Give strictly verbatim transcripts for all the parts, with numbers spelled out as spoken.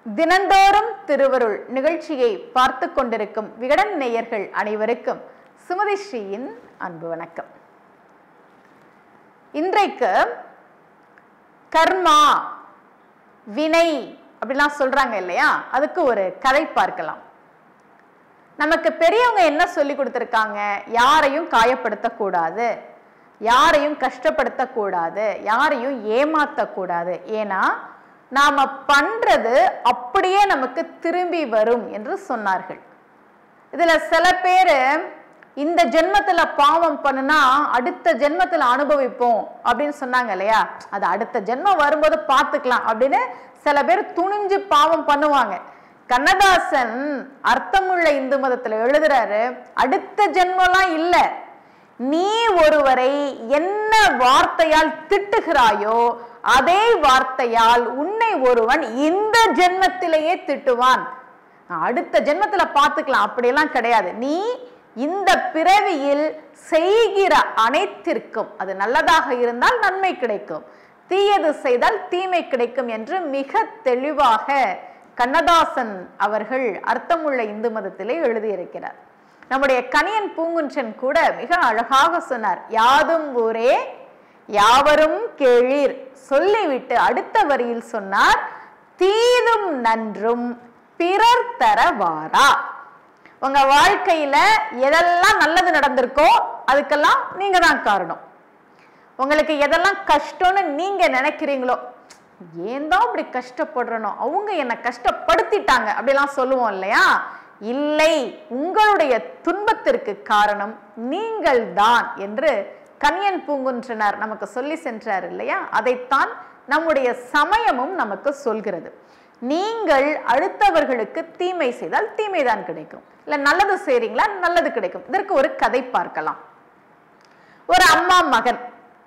தினந்தோறும் திருவருள் நிகழ்ச்சியை பார்த்து கொண்டிருக்கும் விகடன் நேயர்கள் அனைவருக்கும் சுமதி ஸ்ரீயின் அன்பு வணக்கம். இன்றைக்கு கர்மா வினை அப்படிலாம் சொல்றாங்க இல்லையா, அதுக்கு ஒரு கதை பார்க்கலாம். நமக்கு பெரியவங்க என்ன சொல்லி கொடுத்துருக்காங்க? யாரையும் காயப்படுத்தக்கூடாது, யாரையும் கஷ்டப்படுத்தக்கூடாது, யாரையும் ஏமாற்றக்கூடாது. ஏன்னா நாம பண்றது அப்படியே நமக்கு திரும்பி வரும் என்று சொன்னார்கள். இதுல சில பேரு இந்த ஜென்மத்துல பாவம் பண்ணுனா அடுத்த ஜென்மத்துல அனுபவிப்போம் அப்படின்னு சொன்னாங்க இல்லையா, அது அடுத்த ஜென்மம் வரும்போது பார்த்துக்கலாம் அப்படின்னு சில பேர் துணிஞ்சு பாவம் பண்ணுவாங்க. கண்ணதாசன் அர்த்தமுள்ள இந்து மதத்துல எழுதுறாரு, அடுத்த ஜென்மம்லாம் இல்லை, நீ ஒருவரை என்ன வார்த்தையால் திட்டுகிறாயோ அதே வார்த்தையால் உன்னை ஒருவன் இந்த ஜென்மத்திலேயே திட்டுவான், அடுத்த ஜென்மத்துல பார்த்துக்கலாம் அப்படியெல்லாம் கிடையாது. நீ இந்த பிறவியில் செய்கிற அனைத்திற்கும் அது நல்லதாக இருந்தால் நன்மை கிடைக்கும், தீயது செய்தால் தீமை கிடைக்கும் என்று மிக தெளிவாக கண்ணதாசன் அவர்கள் அர்த்தமுள்ள இந்து மதத்திலே எழுதியிருக்கிறார். நம்முடைய கணியன் பூங்குன்றன் கூட மிக அழகாக சொன்னார், யாதும் ஊரே யாவரும் கேளீர் சொல்லிவிட்டு அடுத்த வரியில் சொன்னார், தீதும் நன்றும் பிறர் தர வாரா. உங்க வாழ்க்கையில எதெல்லாம் நல்லது நடந்திருக்கோ அதுக்கெல்லாம் நீங்க தான் காரணம். உங்களுக்கு எதெல்லாம் கஷ்டம்னு நீங்க நினைக்கிறீங்களோ, ஏன் தான் இப்படி கஷ்டப்படுறனோ, அவங்க என்னை கஷ்டப்படுத்திட்டாங்க அப்படிலாம் சொல்லுவோம் இல்லையா, இல்லை, உங்களுடைய துன்பத்திற்கு காரணம் நீங்கள் தான் என்று கணியன் பூங்குன்றனார் நமக்கு சொல்லி சென்றார் இல்லையா. அதைத்தான் நம்முடைய சமயமும் நமக்கு சொல்கிறது. நீங்கள் அடுத்தவர்களுக்கு தீமை செய்தால் தீமை தான் கிடைக்கும், இல்ல நல்லது செய்றீங்களா நல்லது கிடைக்கும். இதற்கு ஒரு கதை பார்க்கலாம். ஒரு அம்மா மகன்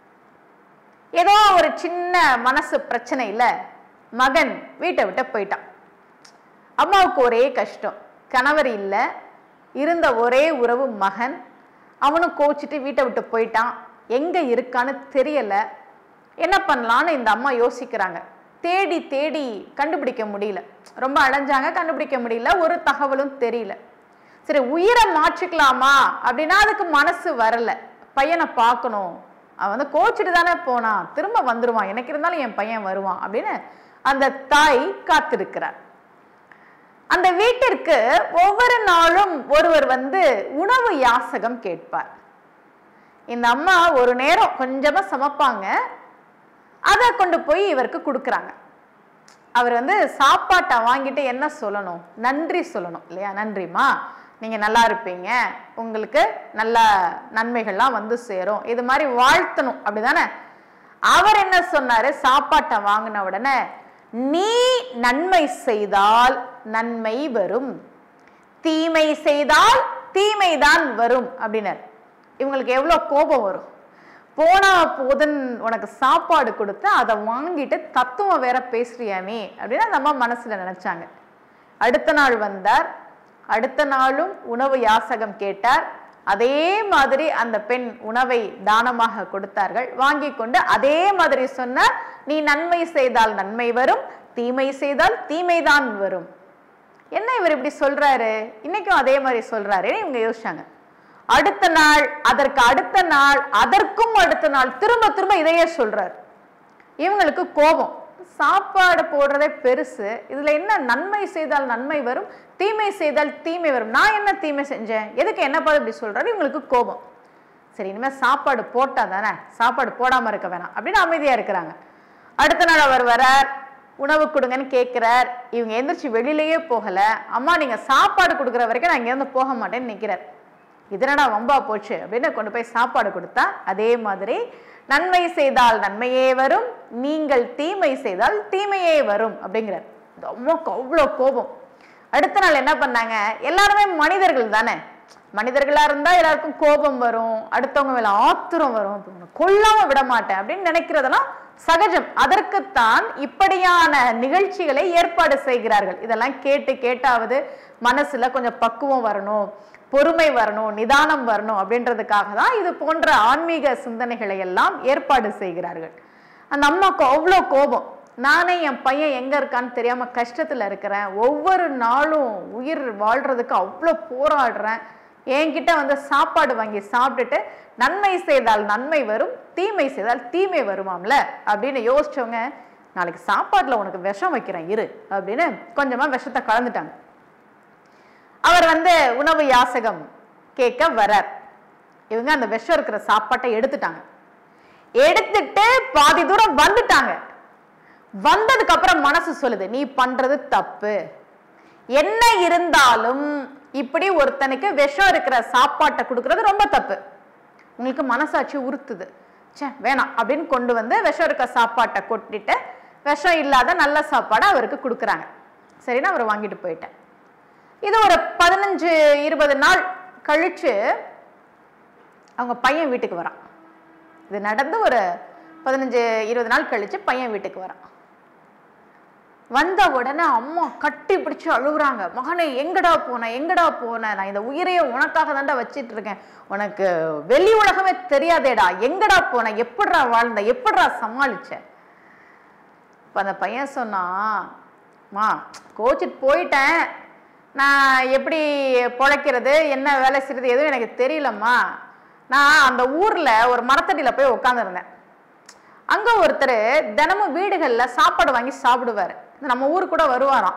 ஏதோ ஒரு சின்ன மனசு பிரச்சனையில மகன் வீட்டை விட்டு போயிட்டான். அம்மாவுக்கு ஒரே கஷ்டம், கணவர் இல்லை, இருந்த ஒரே உறவு மகன், அவனும் கோச்சிட்டு வீட்டை விட்டு போயிட்டான், எங்க இருக்கான்னு தெரியல. என்ன பண்ணலான்னு இந்த அம்மா யோசிக்கிறாங்க. தேடி தேடி கண்டுபிடிக்க முடியல, ரொம்ப அலைஞ்சாங்க, கண்டுபிடிக்க முடியல, ஒரு தகவலும் தெரியல. சரி, உயிரை மாற்றிக்கலாமா அப்படின்னா அதுக்கு மனசு வரல. பையனை பார்க்கணும், அவன் வந்து கோச்சிட்டு தானே போனான், திரும்ப வந்துருவான், எனக்கு இருந்தாலும் என் பையன் வருவான் அப்படின்னு அந்த தாய் காத்திருக்கிறார். அந்த வீட்டிற்கு ஒவ்வொரு நாளும் ஒருவர் வந்து உணவு யாசகம் கேட்பார். இந்த அம்மா ஒரு நேரம் கொஞ்சமா சமைப்பாங்க, அதை கொண்டு போய் இவருக்கு கொடுக்குறாங்க. அவர் வந்து சாப்பாட்டை வாங்கிட்டு என்ன சொல்லணும்? நன்றி சொல்லணும் இல்லையா. நன்றிமா, நீங்க நல்லா இருப்பீங்க, உங்களுக்கு நல்ல நன்மைகள்லாம் வந்து சேரும், இது மாதிரி வாழ்த்தணும் அப்படிதானே. அவர் என்ன சொன்னாரு? சாப்பாட்டை வாங்கின உடனே, நீ நன்மை செய்தால் நன்மை வரும், தீமை செய்தால் தீமைதான் வரும் அப்படின்னார். இவங்களுக்கு எவ்வளவு கோபம் வரும். போனா போதுன்னு உனக்கு சாப்பாடு கொடுத்து அதை வாங்கிட்டு தத்துவம் வேற பேசுறியாமே அப்படின்னு அந்த அம்மா மனசுல நினைச்சாங்க. அடுத்த நாள் வந்தார், அடுத்த நாளும் உணவு யாசகம் கேட்டார். அதே மாதிரி அந்த பெண் உணவை தானமாக கொடுத்தார்கள். வாங்கி கொண்டு அதே மாதிரி சொன்னார், நீ நன்மை செய்தால் நன்மை வரும், தீமை செய்தால் தீமைதான் வரும். என்ன இவர் இப்படி சொல்றாரு, இன்னைக்கும் அதே மாதிரி சொல்றாரு இவங்க யோசிச்சாங்க. அடுத்த நாள், அதற்கு அடுத்த நாள், அதற்கும் அடுத்த நாள் திரும்ப திரும்ப இதையே சொல்றாரு. இவங்களுக்கு கோபம், சாப்பாடு போடுறதே பெருசு, இதுல என்ன நன்மை செய்தால் நன்மை வரும், தீமை செய்தால் தீமை வரும், நான் என்ன தீமை செஞ்சேன், எதுக்கு என்ன பார்த்து இப்படி சொல்றாரு. இவங்களுக்கு கோபம். சரி, இனிமே சாப்பாடு போட்டா தானே, சாப்பாடு போடாம இருக்க வேணாம் அப்படின்னு அமைதியா இருக்கிறாங்க. அடுத்த நாள் அவர் வரார், உணவு கொடுங்கன்னு கேட்கிறார். இவங்க எந்திரிச்சு வெளியிலேயே போகல. அம்மா நீங்க சாப்பாடு கொடுக்குற வரைக்கும் நான் இங்கேருந்து போக மாட்டேன்னு நிற்கிறார். இதனடா வம்பா போச்சு அப்படின்னு கொண்டு போய் சாப்பாடு கொடுத்தா அதே மாதிரி நன்மை செய்தால் நன்மையே வரும், நீங்கள் தீமை செய்தால் தீமையே வரும் அப்படிங்கிறார். அம்மாவுக்கு அவ்வளோ கோபம். அடுத்த நாள் என்ன பண்ணாங்க, எல்லாருமே மனிதர்கள் தானே, மனிதர்களா இருந்தா எல்லாருக்கும் கோபம் வரும், அடுத்தவங்க மேல ஆத்திரம் வரும், கொல்லாம விட மாட்டேன் அப்படின்னு நினைக்கிறதெல்லாம் சகஜம். அதற்குத்தான் இப்படியான நிகழ்ச்சிகளை ஏற்பாடு செய்கிறார்கள். இதெல்லாம் கேட்டு கேட்டாவது மனசுல கொஞ்சம் பக்குவம் வரணும், பொறுமை வரணும், நிதானம் வரணும் அப்படின்றதுக்காக தான் இது போன்ற ஆன்மீக சிந்தனைகளை எல்லாம் ஏற்பாடு செய்கிறார்கள். அந்த அம்மாவுக்கு அவ்வளோ கோபம். நானே என் பையன் எங்க இருக்கான்னு தெரியாம கஷ்டத்துல இருக்கிறேன், ஒவ்வொரு நாளும் உயிர் வாழ்றதுக்கு அவ்வளோ போராடுறேன், என்கிட்ட வந்து சாப்பாடு வாங்கி சாப்பிட்டுட்டு நன்மை செய்தால் நன்மை வரும், தீமை செய்தால் தீமை வருமாம்ல அப்படின்னு யோசிச்சவங்க, நாளைக்கு சாப்பாட்டுல உனக்கு விஷம் வைக்கிறேன் இரு அப்படின்னு கொஞ்சமா விஷத்தை கலந்துட்டாங்க. அவர் வந்து உணவு யாசகம் கேட்க வரார். இவங்க அந்த விஷம் இருக்கிற சாப்பாட்டை எடுத்துட்டாங்க. எடுத்துட்டு பாதி தூரம் வந்துட்டாங்க. வந்ததுக்கு அப்புறம் மனசு சொல்லுது, நீ பண்றது தப்பு, என்ன இருந்தாலும் இப்படி ஒருத்தனுக்கு விஷம் இருக்கிற சாப்பாட்டை கொடுக்கறது ரொம்ப தப்பு. உங்களுக்கு மனசாட்சி உறுத்துது, சே வேணாம் அப்படின்னு கொண்டு வந்து விஷம் இருக்க சாப்பாட்டை கொட்டிட்டு விஷம் இல்லாத நல்ல சாப்பாடை அவருக்கு கொடுக்குறாங்க. சரின்னா அவர் வாங்கிட்டு போயிட்டேன். இது ஒரு பதினஞ்சு இருபது நாள் கழிச்சு அவங்க பையன் வீட்டுக்கு வரான். இது நடந்து ஒரு பதினஞ்சு இருபது நாள் கழிச்சு பையன் வீட்டுக்கு வரான். வந்த உடனே அம்மா கட்டி பிடிச்சு அழுகுறாங்க, மகனே எங்கடா போன எங்கடா போன, நான் இந்த உயிரையே உனக்காக தாண்டா வச்சிட்டு இருக்கேன், உனக்கு வெளி உலகமே தெரியாதேடா, எங்கடா போன, எப்படிடா வாழ்ந்த, எப்படிடா சமாளிச்ச. இப்ப அந்த பையன் சொன்னான், மா கோச்சிட்டு போயிட்டேன், நான் எப்படி பொழைக்கிறது என்ன வேலை செய்யறது எதுவும் எனக்கு தெரியலம்மா, நான் அந்த ஊர்ல ஒரு மரத்தடியில போய் உட்காந்துருந்தேன், அங்க ஒருத்தர் தினமும் வீடுகள்ல சாப்பாடு வாங்கி சாப்பிடுவாரு, நம்ம ஊரு கூட வருவாராம்.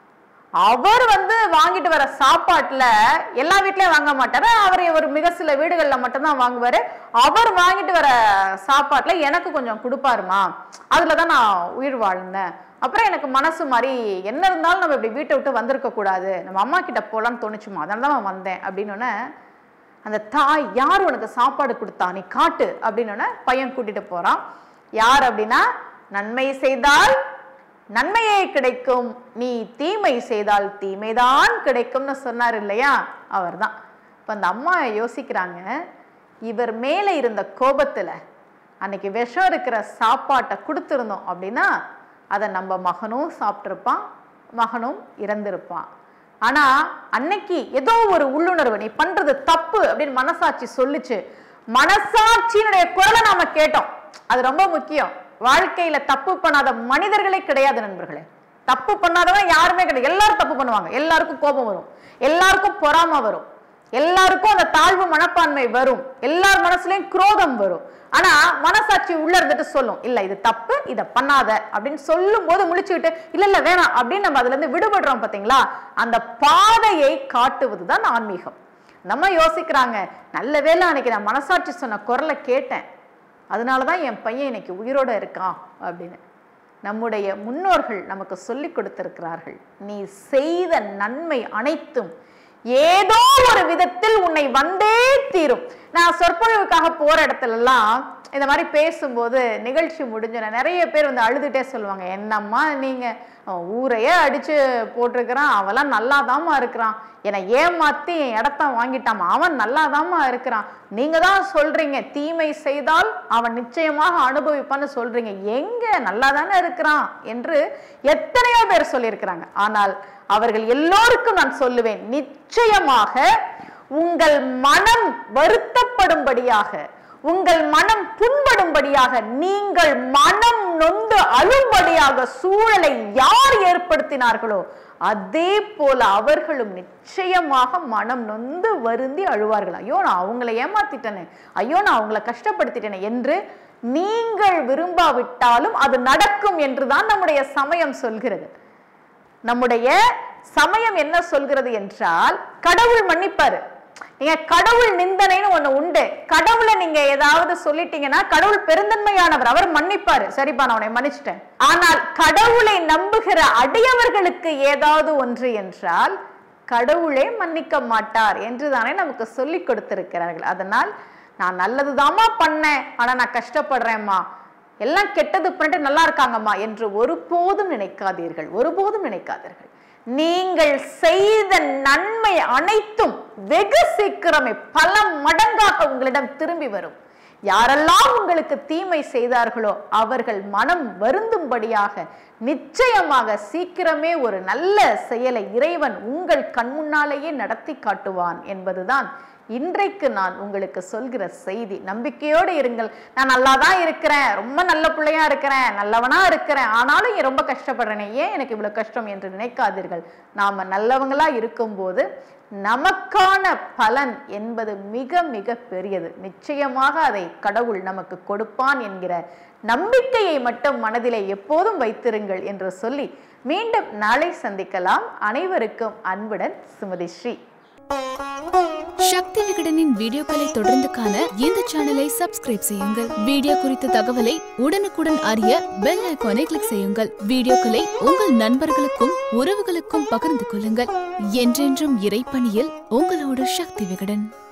அவர் வந்து வாங்கிட்டு வர சாப்பாட்டுல எல்லா வீட்லயும் வாங்க மாட்டாரு, அவர் ஒரு மிக சில வீடுகள்ல மட்டும்தான் வாங்குவாரு. அவர் வாங்கிட்டு வர சாப்பாட்டுல எனக்கு கொஞ்சம் கொடுப்பாருமா, அதுலதான் நான் உயிர் வாழ்ந்தேன். அப்புறம் எனக்கு மனசு மாதிரி என்ன இருந்தாலும் நம்ம இப்படி வீட்டை விட்டு வந்திருக்க கூடாது, நம்ம அம்மா கிட்ட போலான்னு தோணுச்சுமா, அதனால தான் நான் வந்தேன் அப்படின்னு அந்த தாய், யார் உனக்கு சாப்பாடு கொடுத்தா நீ காட்டு அப்படின்னு பையன் கூட்டிட்டு போறான். யார் அப்படின்னா, நன்மை செய்தால் நன்மையே கிடைக்கும், நீ தீமை செய்தால் தீமைதான் கிடைக்கும்னு சொன்னார் இல்லையா, அவர் தான். இப்போ அந்த அம்மா யோசிக்கிறாங்க, இவர் மேலே இருந்த கோபத்துல அன்னைக்கு விஷம் இருக்கிற சாப்பாட்டை கொடுத்துருந்தோம் அப்படின்னா அதை நம்ம மகனும் சாப்பிட்டிருப்பான், மகனும் இறந்திருப்பான். ஆனா அன்னைக்கு ஏதோ ஒரு உள்ளுணர்வு, நீ பண்றது தப்பு அப்படின்னு மனசாட்சி சொல்லிச்சு. மனசாட்சியினுடைய குரலை நாம கேட்டோம், அது ரொம்ப முக்கியம். வாழ்க்கையில தப்பு பண்ணாத மனிதர்களே கிடையாது நண்பர்களே. தப்பு பண்ணாதவன் யாருமே கிடையாது. எல்லாரும் தப்பு பண்ணுவாங்க, எல்லாருக்கும் கோபம் வரும், எல்லாருக்கும் பொறாமை வரும், எல்லாருக்கும் அந்த தாழ்வு மனப்பான்மை வரும், எல்லார் மனசுலயும் குரோதம் வரும். ஆனா மனசாட்சி உள்ள இருந்துட்டு சொல்லும், இல்ல இது தப்பு, இதை பண்ணாத அப்படின்னு சொல்லும் போது முழிச்சுக்கிட்டு இல்ல இல்ல வேணாம் அப்படின்னு நம்ம அதுல இருந்து விடுபடுறோம். பாத்தீங்களா, அந்த பாதையை காட்டுவதுதான் ஆன்மீகம். நம்ம யோசிக்கிறாங்க, நல்ல வேளை அன்னைக்கு நான் மனசாட்சி சொன்ன குரலை கேட்டேன், அதனாலதான் என் பையன் இன்னைக்கு உயிரோட இருக்கான் அப்படின்னு. நம்முடைய முன்னோர்கள் நமக்கு சொல்லி கொடுத்திருக்கிறார்கள், நீ செய்த நன்மை அனைத்தும் ஏதோ ஒரு விதத்தில் உன்னை வந்தே தீரும். நான் சொற்பொழிவுக்காக போற இடத்துல எல்லாம் இந்த மாதிரி பேசும்போது நிகழ்ச்சி முடிஞ்ச நிறைய பேர் வந்து அழுதுட்டே சொல்லுவாங்க, என்னம்மா நீங்க ஊரையே அடிச்சு போட்டிருக்கிறான், அவெல்லாம் நல்லாதாம்மா இருக்கிறான், என்னை ஏமாத்தி என் இடத்த வாங்கிட்டாமா, அவன் நல்லாதாம்மா இருக்கிறான், நீங்க தான் சொல்றீங்க தீமை செய்தால் அவன் நிச்சயமாக அனுபவிப்பான்னு சொல்றீங்க, எங்க நல்லாதானே இருக்கிறான் என்று எத்தனையோ பேர் சொல்லியிருக்கிறாங்க. ஆனால் அவர்கள் எல்லோருக்கும் நான் சொல்லுவேன், நிச்சயமாக உங்கள் மனம் வருத்தப்படும்படியாக, உங்கள் மனம் புண்படும்படியாக, நீங்கள் மனம் நொந்து அழும்படியாக சூழலை யார் ஏற்படுத்தினார்களோ அதே போல அவர்களும் நிச்சயமாக மனம் நொந்து வருந்தி அழுவார்கள். ஐயோ நான் அவங்களை ஏமாத்திட்டேனே, ஐயோ நான் அவங்களை கஷ்டப்படுத்திட்டேனே என்று நீங்கள் விரும்பாவிட்டாலும் அது நடக்கும் என்றுதான் நம்முடைய சமயம் சொல்கிறது. நம்முடைய சமயம் என்ன சொல்கிறது என்றால், கடவுள் மன்னிப்பாரு. நீங்க கடவுள் நிந்தனைன்னு ஒண்ணு உண்டு, கடவுளை நீங்க ஏதாவது சொல்லிட்டீங்கன்னா கடவுள் பெருந்தன்மையானவர், அவர் மன்னிப்பாரு, சரிப்பா நான் உன்னை மன்னிச்சிட்டேன். ஆனால் கடவுளை நம்புகிற அடியவர்களுக்கு ஏதாவது ஒன்று என்றால் கடவுளே மன்னிக்க மாட்டார் என்றுதானே நமக்கு சொல்லி கொடுத்திருக்கிறார்கள். அதனால் நான் நல்லதுதாம்மா பண்ணேன், ஆனா நான் கஷ்டப்படுறேம்மா, எல்லாம் கெட்டது பண்ணிட்டு நல்லா இருக்காங்கம்மா என்று ஒருபோதும் நினைக்காதீர்கள், ஒருபோதும் நினைக்காதீர்கள். நீங்கள் செய்த நன்மை அனைத்தும் வெகு சீக்கிரமே பல மடங்காக உங்களிடம் திரும்பி வரும். யாரெல்லாம் உங்களுக்கு தீமை செய்தார்களோ அவர்கள் மனம் வருந்தும்படியாக நிச்சயமாக சீக்கிரமே ஒரு நல்ல செயலை இறைவன் உங்கள் கண் முன்னாலேயே நடத்தி காட்டுவான் என்பதுதான் இன்றைக்கு நான் உங்களுக்கு சொல்கிற செய்தி, நம்பிக்கையோடு இருங்கள். நான் நல்லா தான் இருக்கிறேன், ரொம்ப நல்ல பிள்ளையா இருக்கிறேன், நல்லவனா இருக்கிறேன், ஆனாலும் ரொம்ப கஷ்டப்படுறேனே, ஏன் எனக்கு இவ்வளவு கஷ்டம் என்று நினைக்காதீர்கள். நாம நல்லவங்களா இருக்கும்போது நமக்கான பலன் என்பது மிக மிக பெரியது. நிச்சயமாக அதை கடவுள் நமக்கு கொடுப்பான் என்கிற நம்பிக்கையை மட்டும் மனதிலே எப்போதும் வைத்திருங்கள் என்று சொல்லி மீண்டும் நாளை சந்திக்கலாம். அனைவருக்கும் அன்புடன் சுமதி ஸ்ரீ. சக்தி விகடனின் வீடியோக்களை தொடர்ந்து காண இந்த சேனலை சப்ஸ்கிரைப் செய்யுங்கள். வீடியோ குறித்த தகவலை உடனுக்குடன் அறிய பெல் ஐகானை கிளிக் செய்யுங்கள். வீடியோக்களை உங்கள் நண்பர்களுக்கும் உறவுகளுக்கும் பகிர்ந்து கொள்ளுங்கள். என்றென்றும் இறைப்பணியில் உங்களோடு சக்தி விகடன்.